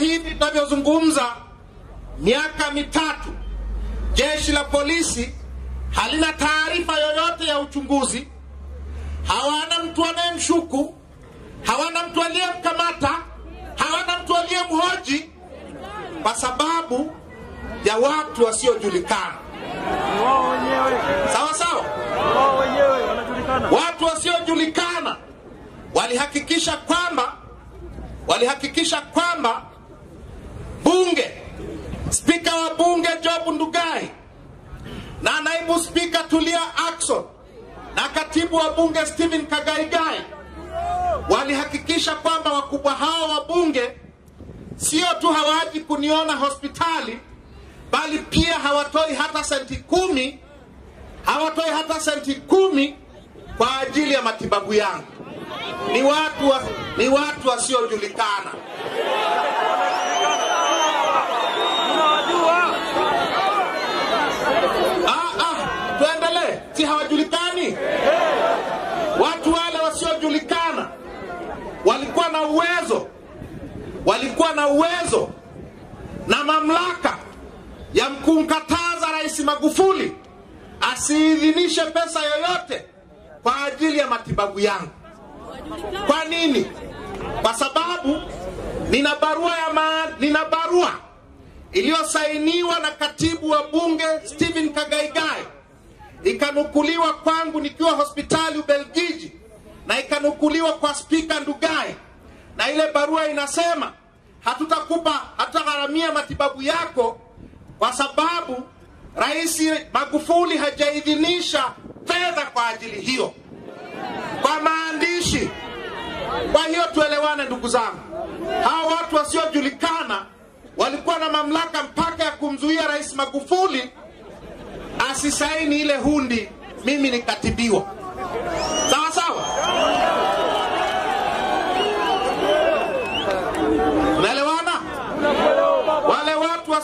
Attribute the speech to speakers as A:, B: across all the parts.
A: hivi tunavyozungumza, miaka mitatu, jeshi la polisi halina taarifa yoyote ya uchunguzi. Hawana mtu anayemshuku, hawana mtu aliyemkamata, hawana mtu aliyemhoji, kwa sababu ya watu wasiojulikana. Sawa sawa? Watu wasiojulikana walihakikisha kwamba bunge, spika wa bunge Job Ndugai na naibu spika Tulia Ackson na katibu wa bunge Stephen Kagaigai walihakikisha kwamba wakubwa hao wa bunge sio tu hawaji kuniona hospitali, bali pia hawatoi hata senti 10 kwa ajili ya matibabu yangu. Ni watu wasiojulikana. Tuendelee, si hawajulikani? Watu wale wasiojulikana walikuwa na uwezo na mamlaka ya kumkataza Rais Magufuli asiidhinishe pesa yoyote kwa ajili ya matibabu yangu. Kwa nini? Kwa sababu nina barua iliyosainiwa na katibu wa bunge Stephen Kagaigai, ikanukuliwa kwangu nikiwa hospitali Ubelgiji, na ikanukuliwa kwa spika Ndugai, na ile barua inasema hatutagharamia matibabu yako kwa sababu Rais Magufuli hajaidhinisha fedha kwa ajili hiyo, kwa maandishi. Kwa hiyo tuelewane ndugu zangu, hao watu wasiojulikana walikuwa na mamlaka mpaka ya kumzuia Rais Magufuli asisaini ile hundi mimi nikatibiwa. Sawa sawa? Unaelewana? Wale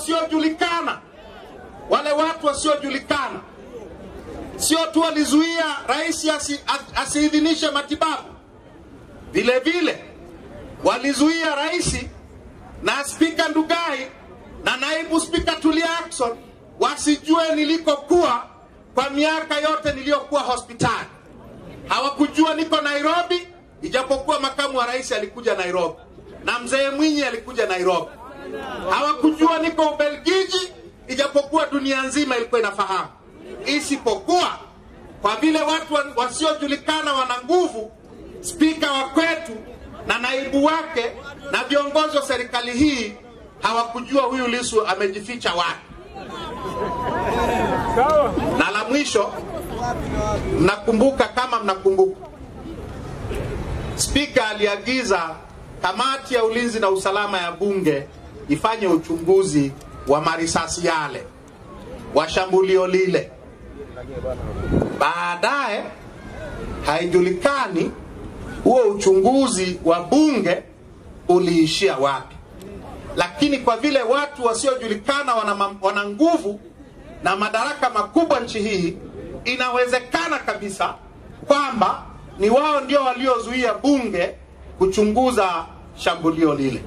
A: watu wasiojulikana sio tu walizuia rais asiidhinishe matibabu, vile vile walizuia rais na spika Ndugai na naibu spika Tulia Ackson wasijue nilikokuwa kwa miaka yote niliyokuwa hospitali. Hawakujua niko Nairobi, ijapokuwa makamu wa rais alikuja Nairobi na mzee Mwinyi alikuja Nairobi. Hawakujua niko Ubelgiji, ijapokuwa dunia nzima ilikuwa inafahamu. Isipokuwa kwa vile watu wasiojulikana wana nguvu, spika wa kwetu na naibu wake na viongozi wa serikali hii hawakujua huyu Lissu amejificha wapi. Na la mwisho, mnakumbuka, spika aliagiza kamati ya ulinzi na usalama ya bunge ifanye uchunguzi wa marisasi yale, wa shambulio lile. Baadaye haijulikani huo uchunguzi wa bunge uliishia wapi. Lakini kwa vile watu wasiojulikana wana nguvu na madaraka makubwa nchi hii, inawezekana kabisa kwamba ni wao ndio waliozuia bunge kuchunguza shambulio lile.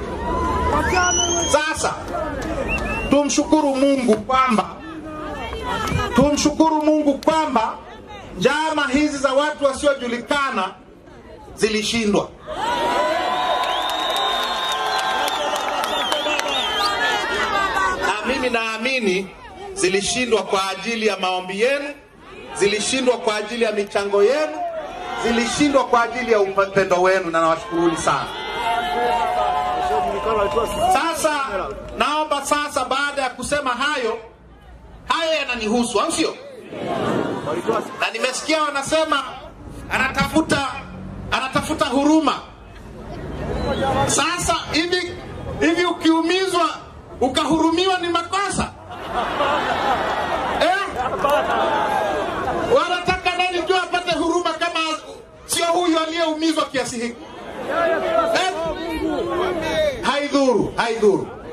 A: Sasa tumshukuru Mungu kwamba njama hizi za watu wasiojulikana zilishindwa. Na mimi naamini zilishindwa kwa ajili ya maombi yenu, zilishindwa kwa ajili ya michango yenu, zilishindwa kwa ajili ya upendo wenu, na nawashukuruni sana. Sasa naomba baada ya kusema hayo yananihusu, au sio? Na nimesikia wanasema anatafuta huruma. Sasa hivi ukiumizwa ukahurumiwa ni makosa? Wanataka nani tu apate huruma kama sio huyu aliyeumizwa kiasi hiki? Haidhuru.